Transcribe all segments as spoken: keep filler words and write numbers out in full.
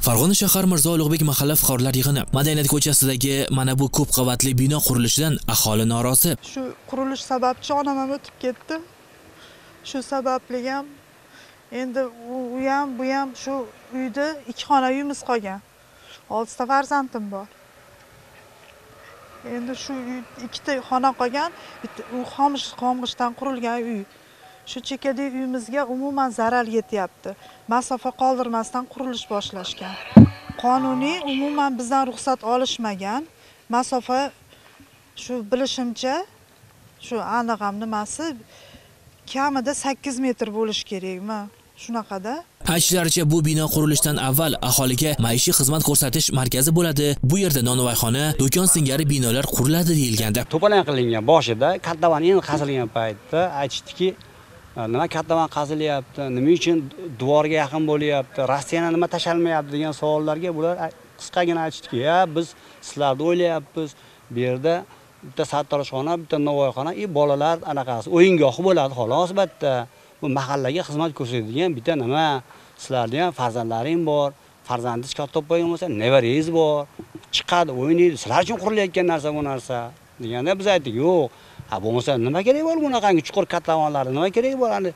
Farg'ona shahar Mirzo Ulug'bek mahalla fuqarolar yig'ini Madaniyat ko'chasidagi mana bu ko'p qavatli bino qurilishidan aholi norozi. Shu qurilish sababchi onam ham o'tib ketdi. Shu sababli ham endi u ham bu ham shu uyda ikki xona uyimiz qolgan. oltita farzandim bor. Endi shu ikkita xona qolgan, u xomish xomg'ishdan qurilgan uy. Shu chekkadagi uyimizga umuman zarar yetyapti. Masofa qoldirmasdan qurilish boshlashgan. Qonuniy umuman bizdan ruxsat olishmagan. Masofa shu bilishimcha shu aniq ham nimasi kamida sakkiz metr bo'lish kerakmi? Shunaqada. Aytishlaricha bu bino qurilishidan avval aholiga maishiy xizmat ko'rsatish markazi bo'ladi. Bu yerda nonvoyxona, do'kon singari binolar quriladi deyilgandi. To'polon qilingan boshida kattavan endi qazilgan paytda aytishdiki, nima kattavan qazilyapti, nima uchun devorga yaqin bo'lyapti, Rossiyani nima tashalmayapti degan savollarga bular qisqagina aytishdiki, "Ya biz sizlarni o'ylayapmiz, bu yerda bitta sartaroshxona, bitta nonvoyxona, i bolalar anaqasi o'yingohi bo'ladi xolos bitta. Bu mahallaga xizmat ko'rsatadigan bitta nima, sizlarning ham farzandlaring bor, farzandingiz katta bo'lgan bo'lsa, nevarangiz bor, chiqadi, o'ynaydi. Sizlar uchun qurilayotgan narsa bu narsa." deganda biz aytdik, "Yo'q, ha bo'lmasa nima kerak bor bunaqangi chuqur katlamonlarni? Nima kerak bor? Hani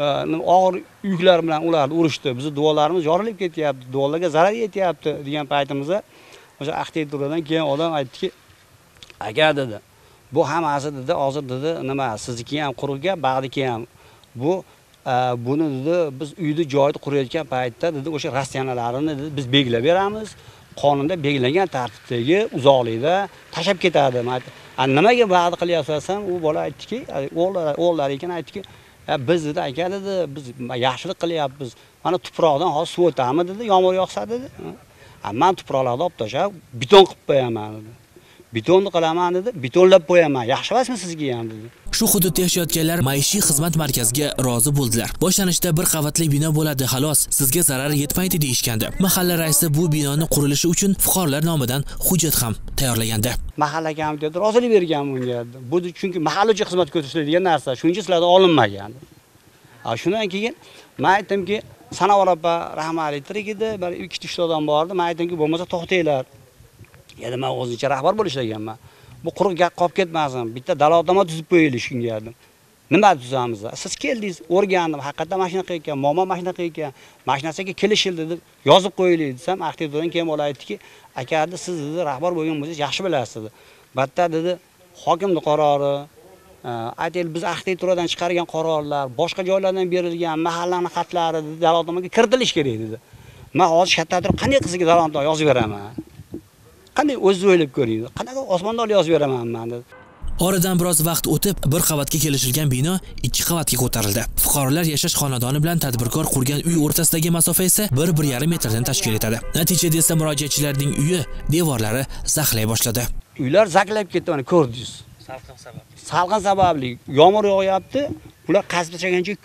og'ir yuklar bilan ularni urishdi. Bizni duolarimiz yorilib ketyapti, duolarga zarar yetyapti" degan paytimizda o'sha arxitekturdan keyin odam aytdiki, "Aka" dedi, "Bu hammasi dedi, hozir dedi, nima sizniki ham qurilgan, bag'diki ham bu buni dedi biz uyni joyida qurayotgan paytda dedi o'sha Rossiyanalarni dedi biz belgilab beramiz. Qonunda belgilangan tartibdagi uzoqlikda tashab ketadi." A nimaga va'da qilyapsiz? U bola aytdiki, o'g'illari o'g'illari ekan aytdiki, "Biz dedi aka dedi, biz yaxshilik qilyapmiz. Mana tuproqdan hozir suv o'tamiz dedi, yomg'ir yog'sa dedi. Men tuproqlarni olib tashlab beton qilib qo'yaman dedi. Betonni qilaman dedi, betonlab qo'yaman. Yaxshi emasmi sizga ham dedi." Shu hududda yashayotganlar maishiy xizmat markaziga rozi bo'ldilar. Boshlanishda bir qavatli bino bo'ladi, xolos, sizga zarar yetmaydi deyishgandi. Mahalla raisi bu binoni qurilishi uchun fuqarolar nomidan hujjat ham tayyorlagandi. Mahalla komiteti rozilik bergan bunga. Bu chunki mahalla uchun xizmat ko'rsatadigan narsa, shuning uchun sizlardan olinmagan. Ha, shundan keyin men aytdimki, Sanovar opa rahmat aytdik edi, bir ikki uch odam bordi. Men aytdimki, bo'lmasa to'xtanglar. Endi men o'zimcha rahbar bo'lib ishlaganman. Bu quruq gap qolib ketmasin. Bitta dalotnoma tuzib qo'yaylik shunga dedim. Nima tuzamiz? Siz keldingiz, o'rgandim, haqiqatan mashina qilayotgan, momo mashina qilayotgan, mashinasiga kelishildi deb yozib qo'yaylik desam, arxitektordan keyin bola aytdiki, "Aka, siz dedi rahbar bo'lgan bo'lsangiz yaxshi bilasiz" dedi. Batta dedi, hokimning qarori, aytaylik biz arxitekturadan chiqargan qarorlar, boshqa joylardan berilgan mahallaning xatlari dalotnomaga kiritilish kerak dedi. Men hozir shatda turib qanday qizga dalotnoma yozib beraman? Qanday o'zingiz o'ylab ko'ring. Qanaqa osmondan yozib beraman men dedi. Oradan biroz vaqt o'tib, bir qavatga kelishilgan bino ikki qavatga ko'tarildi. Fuqarolar yashash xonadoni bilan tadbirkor qurgan uy o'rtasidagi masofa esa bir bir yarim metrdan tashkil etadi. Natijada esa murojaatchilarning uyi devorlari zaxlay boshladi. Uylar zaklab ketdi, mana ko'rdingiz. Salqin sababli. Salqin sababli. Yomg'ir yog'yapti, ular qazib tashlagancha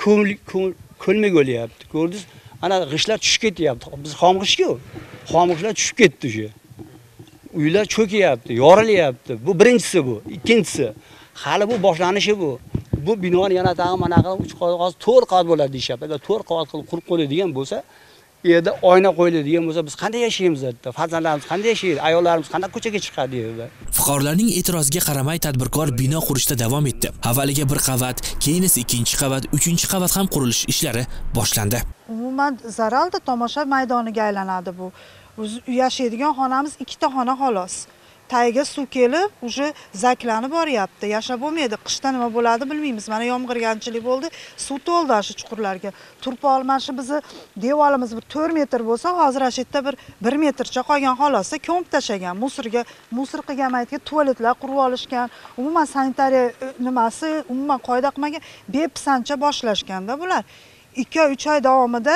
ko'lmak o'lyapti. Ko'rdingiz? Ana g'ishlar tushib ketyapti. Biz xomg'ishku. Xomg'ishlar tushib ketdi o'sha. Uylar cho'kayapti, yorilyapti. Bu birinchisi bu. Ikkinchisi, hali bu boshlanishi bu. Bu binoni yana tag'in mana qilib uch qavat, to'rt qavat bo'ladi deyapti. Agar to'rt qavat qilib qurib qo'yadigan bo'lsa, yerda oyna qo'yiladigan bo'lsa, biz qanday yashaymiz dedi. Farzandlarimiz qanday yashaydi? Ayollarimiz qanday ko'chaga chiqadi dedi. Fuqarolarning e'tiroziga qaramay tadbirkor bino qurishda davom etdi. Avvaliga bir qavat, keyin esa ikkinchi qavat, uchinchi qavat ham qurilish ishlari boshlandi. Umuman zaralda tomosha maydoniga aylanadi bu. Biz yashaydigan xonamiz ikkita xona xolos. Tagiga suv kelib, o'sha zaklanib boryapti. Yashab bo'lmaydi. Qishda nima bo'ladi bilmaymiz. Mana yomg'irganchilik bo'ldi, suv to'ldi shu chuqurlarga. Turpa olmashi bizni devorimiz bir to'rt metr bo'lsa, hozir shu yerda bir bir metrcha qolgan xolosda ko'mib tashagan. Musorga, musor qilgan paytga tualetlar qurib olishgan. Umuman sanitariya nimasi, umuman qoida qilmagan, bepisancha boshlashganda bular. ikki uch oy davomida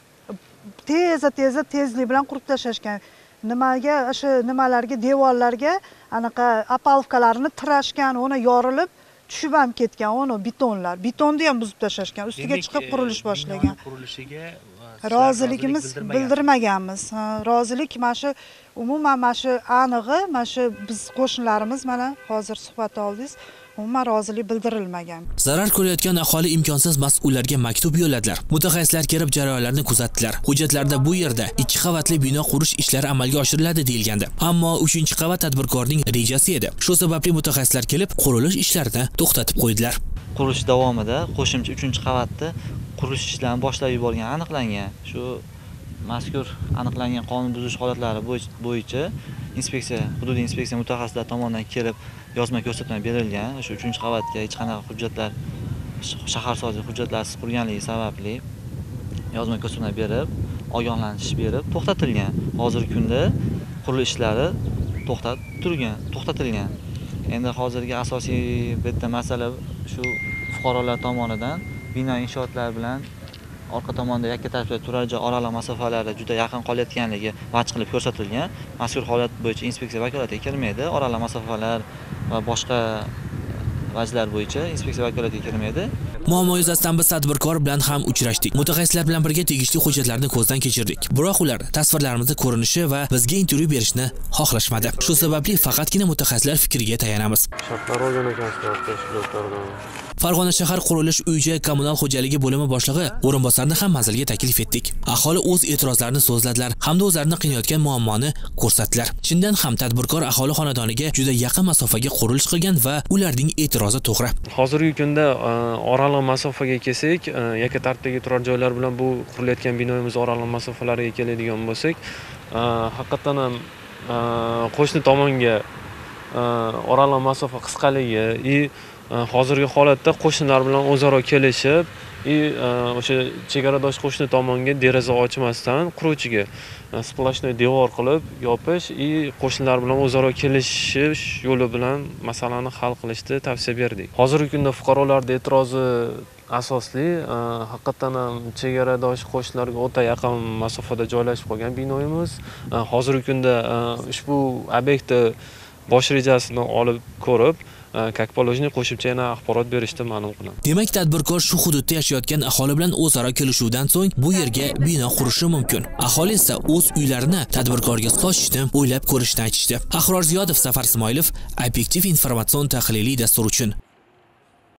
teza teza tezlik bilan qurib tashlashgan. Nimaga o'sha nimalarga, devorlarga anaqa apalvkalarni tirashgan, uni yorilib tushib ham ketgan, uni betonlar. Betonni ham buzib tashlashgan, ustiga chiqib qurilish boshlagan. Qurilishiga roziligimiz bildirmaganmiz. Rozilik mana shu umuman mana shu anig'i, mana shu biz qo'shnilarimiz mana hozir suhbat oldingiz. umuman rozilik bildirilmagan. Zarar ko'rayotgan aholi imkonsiz mas'ullarga maktub yo'lladilar. Mutaxassislar kelib jarayonlarni kuzatdilar. Hujjatlarda bu yerda ikki qavatli bino qurish ishlari amalga oshiriladi deyilgandi. Ammo uchinchi qavat tadbirkorning rejasi edi. Shu sababli mutaxassislar kelib qurilish ishlarini to'xtatib qo'ydilar. Qurilish davomida qo'shimcha uchinchi qavatda qurilish ishlarini boshlab yuborgani aniqlangan. Shu mazkur aniqlangan qonun buzish holatlari bo'yicha inspeksiya, hududiy inspeksiya mutaxassislar tomonidan kelib yozma ko'rsatma berilgan. Shu uchinchi qavatga hech qanaqa hujjatlar, shaharsozlik hujjatlarsiz qurganligi sababli yozma ko'rsatma berib, ogohlantirish berib to'xtatilgan. Hozirgi kunda qurilish ishlari to'xtab turgan, to'xtatilgan. Endi hozirgi asosiy bitta masala shu fuqarolar tomonidan bino inshootlar bilan orqa tomonda yakka tarafda turar joy oraliq masofalari juda yaqin qolayotganligi vajh qilib ko'rsatilgan. Mazkur holat bo'yicha inspeksiya vakolatiga kirmaydi. Oraliq masofalar va boshqa vajlar bo'yicha inspeksiya vakolatiga kirmaydi. Muammo yuzasidan biz tadbirkor bilan ham uchrashdik. Mutaxassislar bilan birga tegishli hujjatlarni ko'zdan kechirdik. Biroq ular tasvirlarimizni ko'rinishi va bizga intervyu berishni xohlashmadi. Shu sababli faqatgina mutaxassislar fikriga tayanamiz. Farg'ona shahar qurilish uy-joy kommunal xo'jaligi bo'limi boshlig'i o'rinbosarini ham manzilga taklif etdik. Aholi o'z e'tirozlarini so'zladilar hamda o'zlarini qiynayotgan muammoni ko'rsatdilar. Chindan ham tadbirkor aholi xonadoniga juda yaqin masofaga qurilish qilgan va ularning e'tirozi to'g'ri. Hozirgi kunda oraliq masofaga kelsak, yakka tartibdagi turar joylar bilan bu qurilayotgan binoyimiz oraliq masofalariga keladigan bo'lsak, haqiqatan ham qo'shni tomonga oraliq masofa qisqaligi и hozirgi holatda qo'shnilar bilan o'zaro kelishib, и o'sha chegaradosh qo'shni tomonga deraza ochmasdan quruvchiga splashnoy devor qilib yopish и qo'shnilar bilan o'zaro kelishish yo'li bilan masalani hal qilishni tavsiya berdik. Hozirgi kunda fuqarolarning e'tirozi asosli haqiqatan ham chegaradosh qo'shnilarga o'ta yaqin masofada joylashib qolgan binoyimiz. Hozirgi kunda ushbu obyektni bosh rejasini olib ko'rib, как положено qo'shimcha yana axborot berishni ma'lum qilaman. Demak, tadbirkor shu hududda yashayotgan aholi bilan o'zaro kelishuvdan so'ng bu yerga bino qurishi mumkin. Aholi esa o'z uylarini tadbirkorga sochishni o'ylab ko'rishni aytishdi. Ahror Ziyodov, Safar Ismoilov, Obyektiv informatsion tahliliy dastur uchun.